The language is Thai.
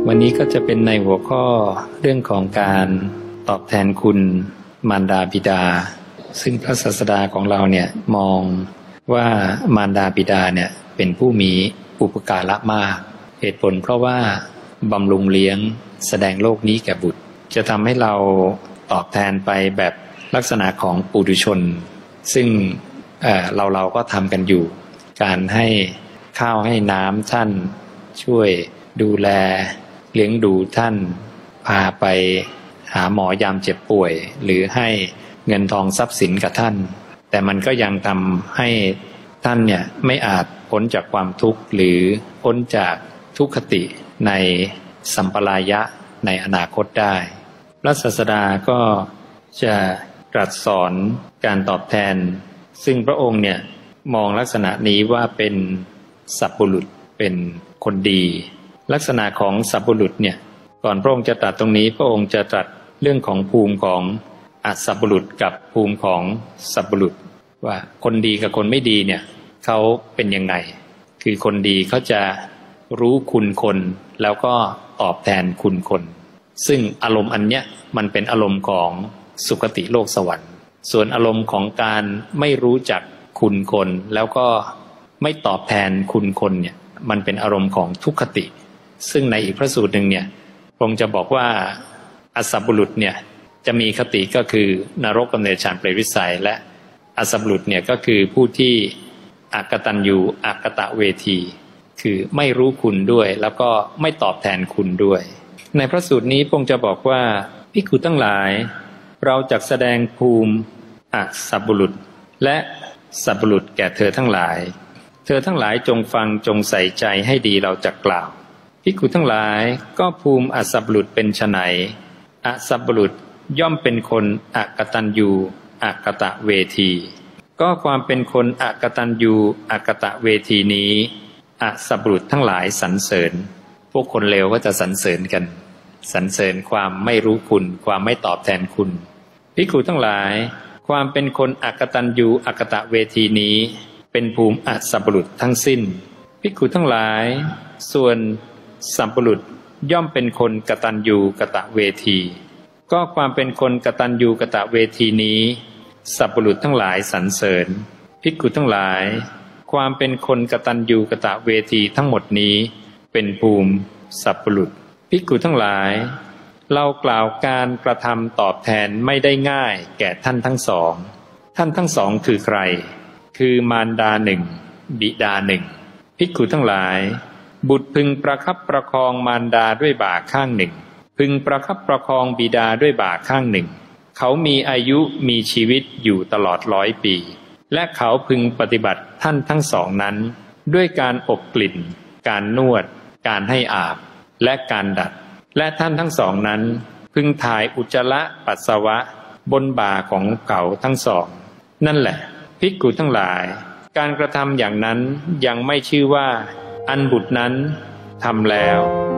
วันนี้ก็จะเป็นในหัวข้อเรื่องของการตอบแทนคุณมารดาบิดาซึ่งพระศาสดาของเราเนี่ยมองว่ามารดาบิดาเนี่ยเป็นผู้มีอุปการะมากเหตุผลเพราะว่าบำรุงเลี้ยงแสดงโลกนี้แก่บุตรจะทำให้เราตอบแทนไปแบบลักษณะของปุถุชนซึ่งเราก็ทำกันอยู่การให้ข้าวให้น้ำท่านช่วยดูแลเลี้ยงดูท่านพาไปหาหมอยามเจ็บป่วยหรือให้เงินทองทรัพย์สินกับท่านแต่มันก็ยังทำให้ท่านเนี่ยไม่อาจพ้นจากความทุกข์หรือพ้นจากทุกขติในสัมปรายะในอนาคตได้พระศาสดาก็จะตรัสสอนการตอบแทนซึ่งพระองค์เนี่ยมองลักษณะนี้ว่าเป็นสัพบุรุษเป็นคนดีลักษณะของสัพบุรุษเนี่ยก่อนพระองค์จะตรัสตรงนี้พระองค์จะตรัสเรื่องของภูมิของอัสัพบุรุษกับภูมิของสัพบุรุษว่าคนดีกับคนไม่ดีเนี่ยเขาเป็นยังไงคือคนดีเขาจะรู้คุณคนแล้วก็ตอบแทนคุณคนซึ่งอารมณ์อันเนี้ยมันเป็นอารมณ์ของสุคติโลกสวรรค์ส่วนอารมณ์ของการไม่รู้จักคุณคนแล้วก็ไม่ตอบแทนคุณคนเนี่ยมันเป็นอารมณ์ของทุกขติซึ่งในอีกพระสูตรหนึ่งเนี่ยพระองค์จะบอกว่าอสัพบุรุษเนี่ยจะมีคติก็คือนรกกำเนิดฌานเปรตวิสัยและอสัพบุรุษเนี่ยก็คือผู้ที่อกตัญญูอกตเวทีคือไม่รู้คุณด้วยแล้วก็ไม่ตอบแทนคุณด้วยในพระสูตรนี้พระองค์จะบอกว่าภิกขุทั้งหลายเราจักแสดงภูมิอสัพบุรุษและสัพบุรุษแก่เธอทั้งหลายเธอทั้งหลายจงฟังจงใส่ใจให้ดีเราจักกล่าวภิกขุทั้งหลายก็ภูมิอสัพบุรุษเป็นไฉนอสัพบุรุษย่อมเป็นคนอกตัญญูอกตเวทีก็ความเป็นคนอกตัญญูอกตเวทีนี้อสัพบุรุษทั้งหลายสรรเสริญพวกคนเลวก็จะสรรเสริญกันสรรเสริญความไม่รู้คุณความไม่ตอบแทนคุณภิกขุทั้งหลายความเป็นคนอกตัญญูอกตเวทีนี้เป็นภูมิอสัพบุรุษทั้งสิ้นภิกขุทั้งหลายส่วนสัพบุรุษย่อมเป็นคนกตัญญูกตเวทีก็ความเป็นคนกตัญญูกตเวทีนี้สัพบุรุษทั้งหลายสรรเสริญภิกขุทั้งหลายความเป็นคนกตัญญูกตเวทีทั้งหมดนี้เป็นภูมิสัพบุรุษภิกขุทั้งหลายเรากล่าวการกระทำตอบแทนไม่ได้ง่ายแก่ท่านทั้งสองท่านทั้งสองคือใครคือมารดาหนึ่งบิดาหนึ่งภิกขุทั้งหลายบุตรพึงประคับประคองมารดาด้วยบ่าข้างหนึ่งพึงประคับประคองบิดาด้วยบ่าข้างหนึ่งเขามีอายุมีชีวิตอยู่ตลอด100 ปีและเขาพึงปฏิบัติท่านทั้งสองนั้นด้วยการอบกลิ่นการนวดการให้อาบและการดัดและท่านทั้งสองนั้นพึงถ่ายอุจจาระปัสสาวะบนบ่าของเขาทั้งสองนั่นแหละภิกขุทั้งหลายการกระทำอย่างนั้นยังไม่ชื่อว่าอันบุตรนั้นทำแล้ว